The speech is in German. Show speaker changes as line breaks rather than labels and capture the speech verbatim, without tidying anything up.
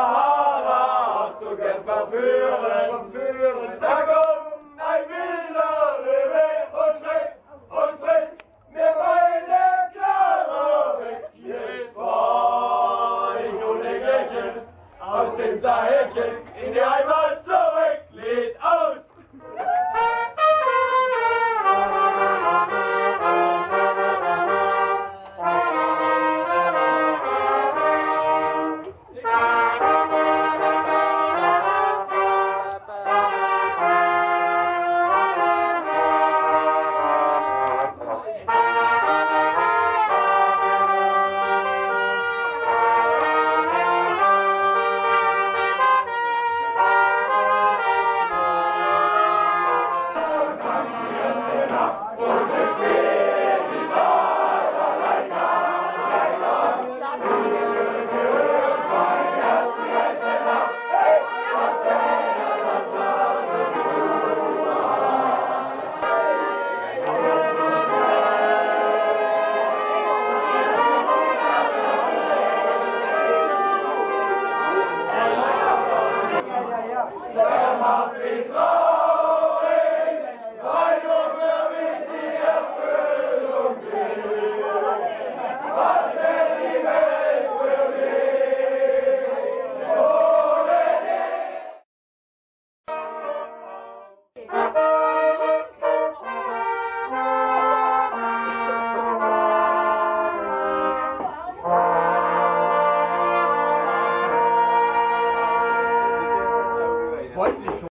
Sahara hast du gern verführen, verführen. Da kommt ein wilder Löwe und schreckt und frisst mir meine Clara weg. Jetzt fahr ich ohne Lächeln aus dem Sahelchen in die Heimat zurück. Lied aus! Der macht mich